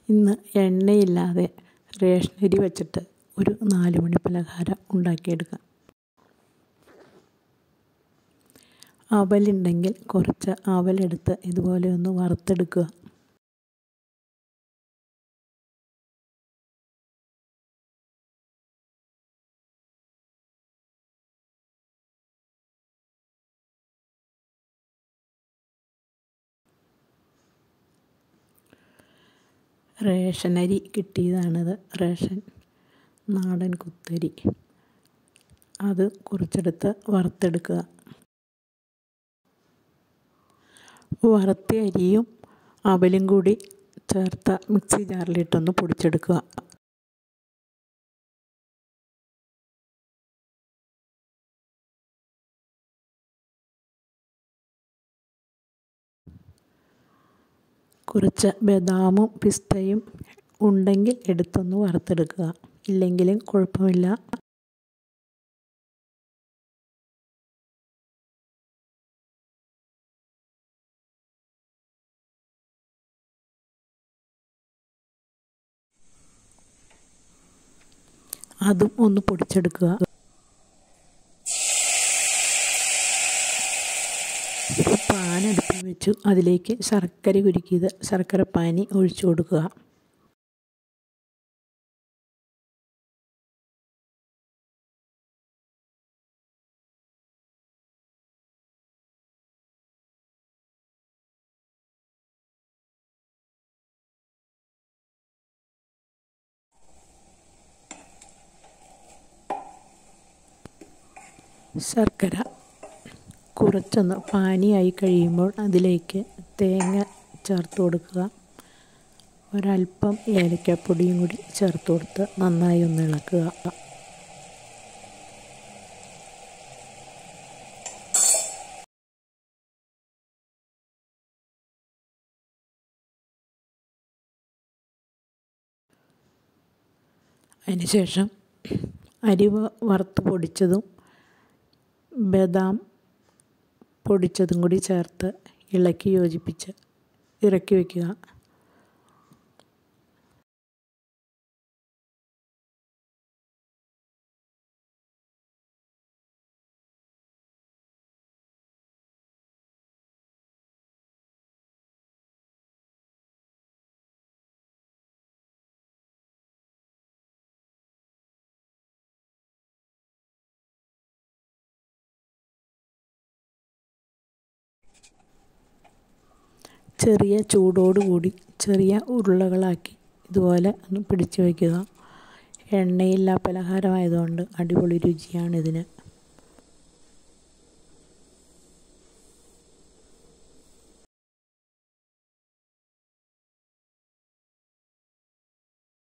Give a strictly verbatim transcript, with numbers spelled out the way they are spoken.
ഇന്ന് എണ്ണയില്ലാതെ റേഷനരി വെച്ചിട്ട് ഒരു നാല് മണി പലഹാരം ഉണ്ടാക്കിയെടുക്കാം. അവലുണ്ടെങ്കിൽ കുറച്ച് അവലെടുത്ത് ഇതുപോലെ ഒന്ന് വറുത്തെടുക്കുക. റേഷനരി കിട്ടിയതാണിത്. റേഷൻ നാടൻ കുത്തരി. അത് കുറച്ചെടുത്ത് വറുത്തെടുക്കുക. വറുത്ത അരിയും അവലും കൂടി ചേർത്ത മിക്സി ജാറിലിട്ടൊന്ന് പൊടിച്ചെടുക്കുക. കുറച്ച് ബദാമും പിസ്തയും ഉണ്ടെങ്കിൽ എടുത്തൊന്ന് വറുത്തെടുക്കുക. ഇല്ലെങ്കിലും കുഴപ്പമില്ല. അതും ഒന്ന് പൊടിച്ചെടുക്കുക. ഒരു പാൻ അടുപ്പിൽ വെച്ചു അതിലേക്ക് ശർക്കര ഉരുക്കിയത് ശർക്കര പാനി ഒഴിച്ചു കൊടുക്കുക. ശർക്കര കുറച്ചൊന്ന് പാനിയായി കഴിയുമ്പോൾ അതിലേക്ക് തേങ്ങ ചേർത്ത് കൊടുക്കുക. ഒരല്പം ഏലക്കാപ്പൊടിയും കൂടി ചേർത്ത് കൊടുത്ത് നന്നായി ഒന്ന് ഇളക്കുക. അതിനുശേഷം അരി വറുത്ത് പൊടിച്ചതും ബദാം പൊടിച്ചതും കൂടി ചേർത്ത് ഇളക്കി യോജിപ്പിച്ച് ഇറക്കി വയ്ക്കുക. ചെറിയ ചൂടോടുകൂടി ചെറിയ ഉരുളകളാക്കി ഇതുപോലെ ഒന്ന് പിടിച്ചു വയ്ക്കുക. എണ്ണയില്ലാ പലഹാരമായതുകൊണ്ട് അടിപൊളി രുചിയാണിതിന്.